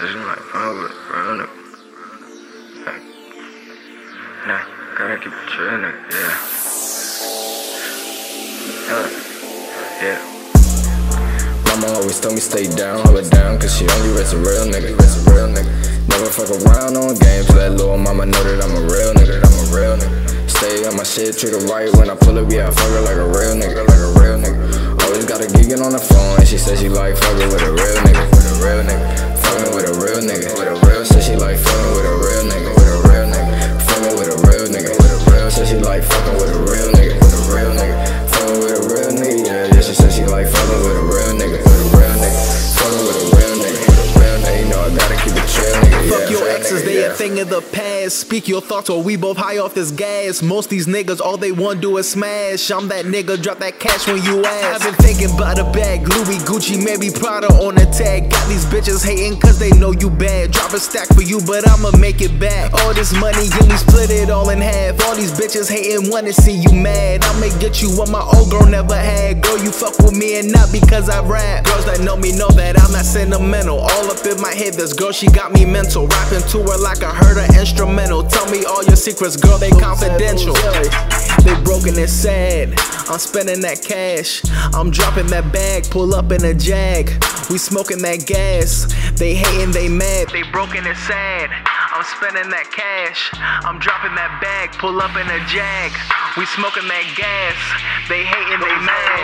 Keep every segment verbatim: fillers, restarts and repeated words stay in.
said she like fucking with a real nigga. Like, nah, gotta keep it chill, nigga, yeah. Uh, yeah. Mama always told me stay down, hold it down, cause she only raised a real nigga, raised a real nigga. Never fuck around on games, let little mama know that I'm a real nigga, I'm a real nigga. Stay on my shit, treat her right when I pull up, yeah, I fuck her like a real nigga, like a real nigga. Always got her gigging on the phone, and she said she like fucking with a real nigga, with a real nigga. Fucking with a real nigga, with a real, said she like fucking with a real nigga, with a real nigga. Fucking with a real nigga, with a real, said she like fucking with a real nigga, with a real nigga. Fucking with a real nigga, yeah, yeah, she said she like fucking with a real nigga, with a real nigga. Fucking with a real nigga, with a real nigga, you know I gotta keep it chill, nigga. Fuck your exes, they a thing of the past. Speak your thoughts or we both high off this gas. Most these niggas, all they want do is smash. I'm that nigga, drop that cash when you ask. I've been thinking about a bag, Louis, Gucci, maybe Prada on the tag. Got these bitches hating cause they know you bad. Drop a stack for you, but I'ma make it back. All this money, and we split it all in half. All these bitches hating wanna see you mad. I'ma get you what my old girl never had. Girl, you fuck with me and not because I rap. Girls that know me know that I'm not sentimental. All up in my head, this girl, she got me mental. Rapping to her like I heard her instrumental. Tell me all your secrets, girl, they confidential. They broken and sad. I'm spending that cash. I'm dropping that bag, pull up in a Jag. We smoking that gas. They hating, they mad. They broken and sad. I'm spending that cash. I'm dropping that bag, pull up in a Jag. We smoking that gas. They hating, they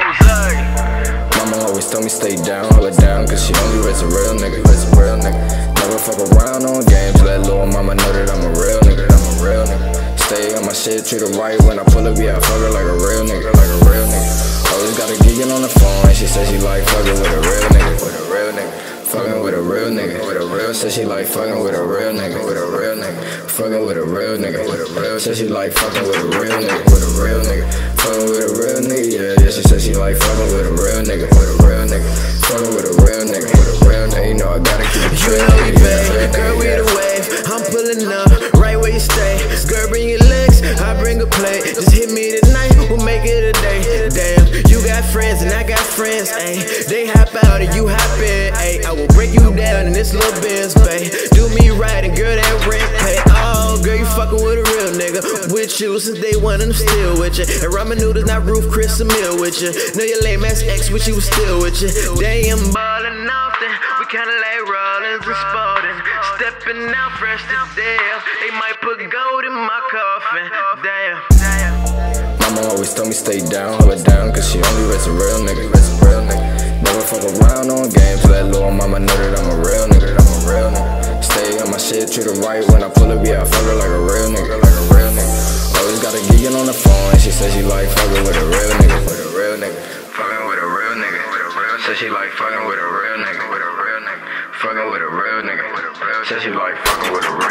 mad. Mama always told me stay down, hold it down, cause she only raised a real nigga, raised a real nigga. Never fuck around on games, let little mama know that I'm a real nigga, I'm a real nigga. Stay on my shit, treat her right when I pull up, yeah, I fuck her like a real nigga, like a real nigga. Always got her gigging on the phone, and she said she like fucking with a real nigga, with a real nigga. Fucking with a real nigga, with a real, said she like fucking with a real nigga, with a real nigga. Fucking with a real nigga, with a real, said she like fucking with a real nigga, with a real nigga. Fucking with a real nigga, yeah, yeah, she said she like fucking with a real nigga, with a real nigga. Fucking with a real nigga, with a real nigga, you know I gotta keep it chill. You know we babe, girl we the wave, I'm pulling up, right where you stay. Girl bring your legs, I bring a plate. Just hit me tonight, we'll make it a day. Damn, you got friends and I got friends, ayy. They hop out and you hop in, ayy. I will break you down in this little Benz, babe. Do me right and girl that rent pay. Oh, girl you fucking with a real nigga. With you since day one and I'm still with you. And ramen noodles, not Roof Chris, a meal with you. Know your lame ass ex with you was still with you. Damn, ballin' often, we kinda like Rollins and Spalding. Stepping out fresh to death. They might put gold in my coffin. Damn, damn. Mama always told me stay down, hold it down, cause she only raised a real nigga, raised a real nigga. Never fuck around on games, let little mama know that I'm a real nigga, I'm a real nigga. Stay on my shit, treat her right when I pull up, yeah, I fuck her like a real nigga, like a real nigga. Always got her gigging on the phone, and she said she like fucking with a real nigga, with a real nigga. Fucking with a real nigga, with a real, said she like fucking with a real nigga, with a real nigga. Fucking with a real nigga, with a real, said she like fucking with a real